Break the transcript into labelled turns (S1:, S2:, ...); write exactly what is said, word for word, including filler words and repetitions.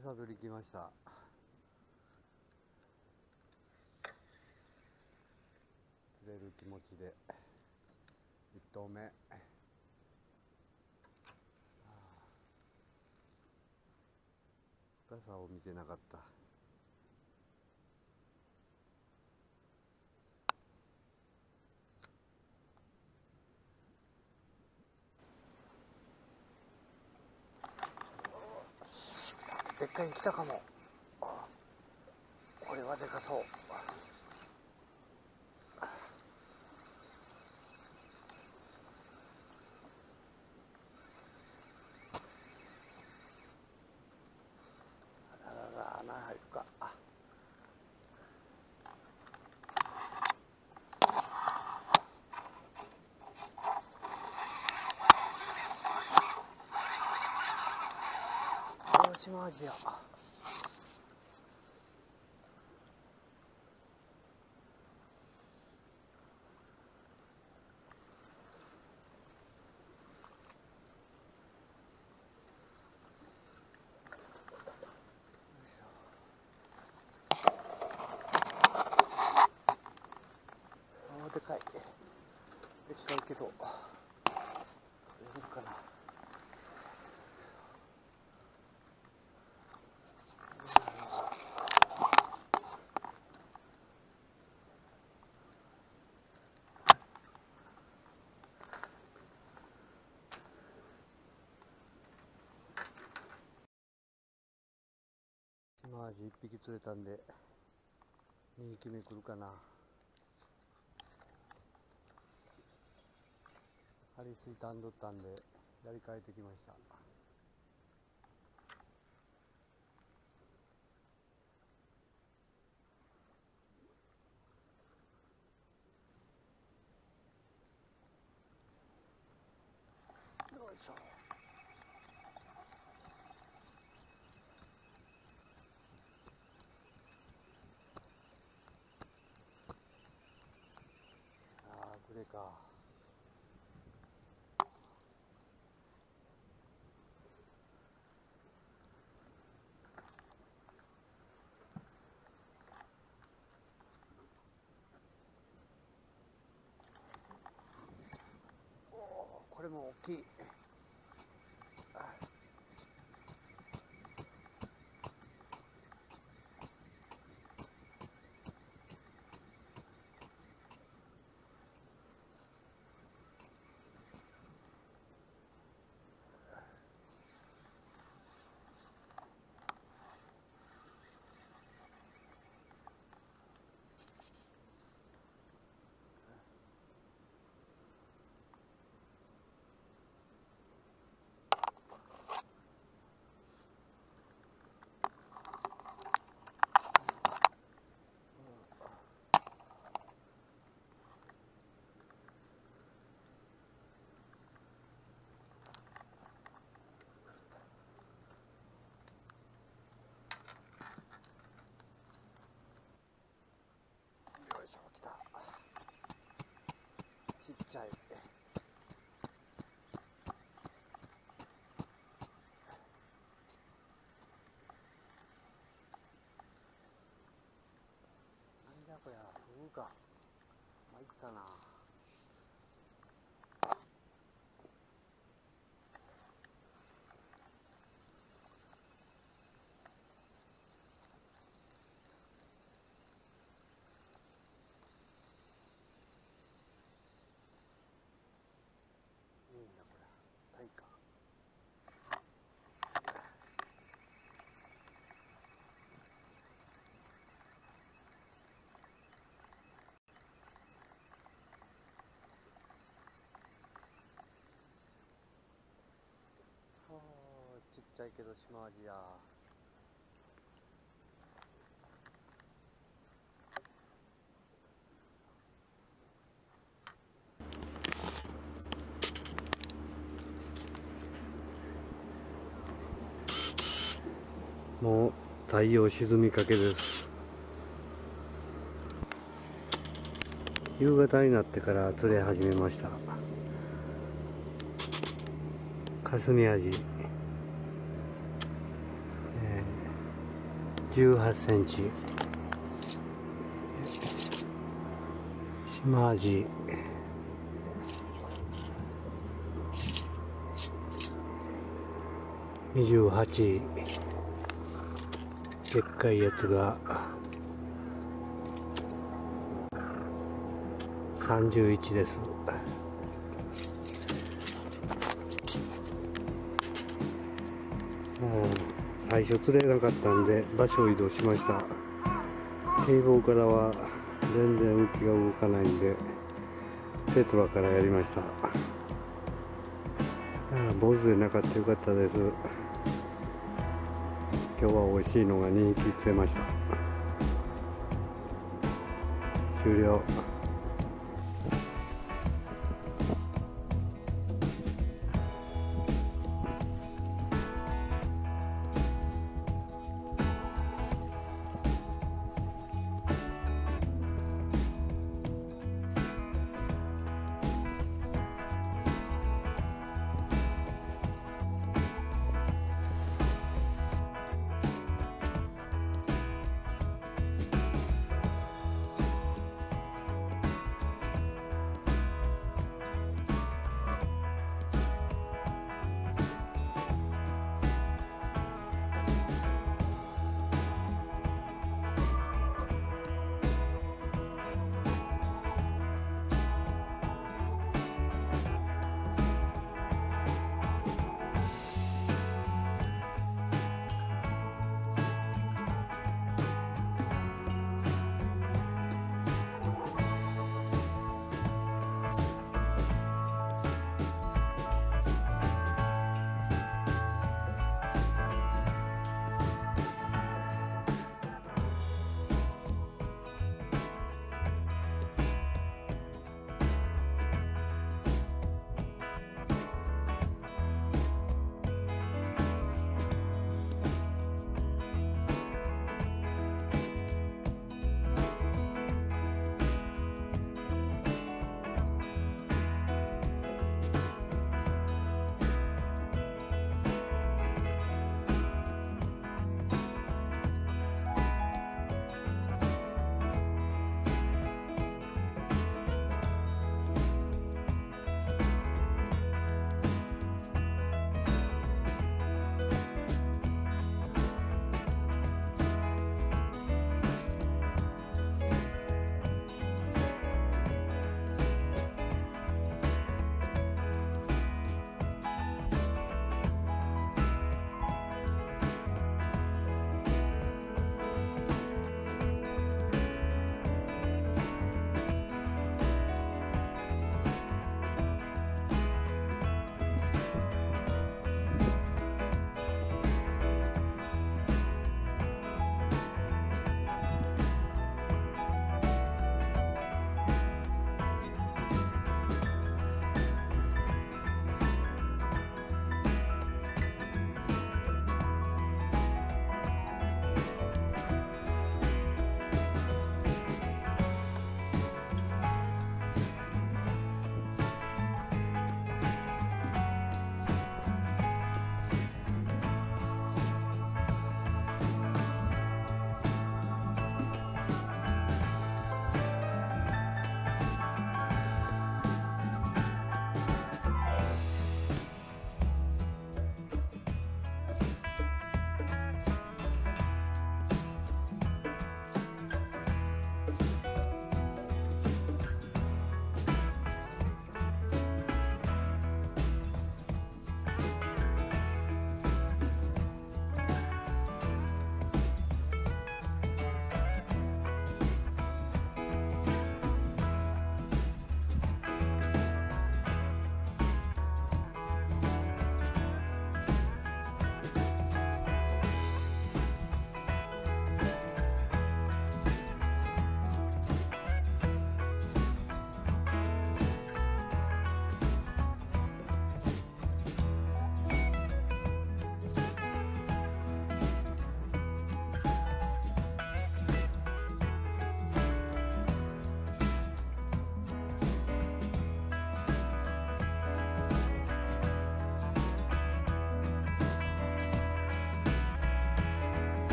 S1: 餌取り来ました。釣れる気持ちでいっとうめ。深さを見てなかった。でっかいに来たかも。これはでかそう。あららら、穴入るか。シマアジや。でかいでっかいけどいるかな。シマアジいっぴき釣れたんでにひきめ来るかな。針水たんどったんでやり替えてきました。よいしょ。ああ、グレか。おお、これも大きい。ちっちゃい。なんじゃこりゃ、フグか。参ったな。いいんだこれ。タイか。ちっちゃいけどシマアジや。もう太陽沈みかけです。夕方になってから釣れ始めました。カスミアジ、えーじゅうはちセンチ、シマアジにじゅうはち、でっかいやつがさんじゅういちです。最初釣れなかったんで場所を移動しました。堤防からは全然浮きが動かないんでテトラからやりました。坊主でなかったよかったです。今日は美味しいのがにひき釣れました。終了。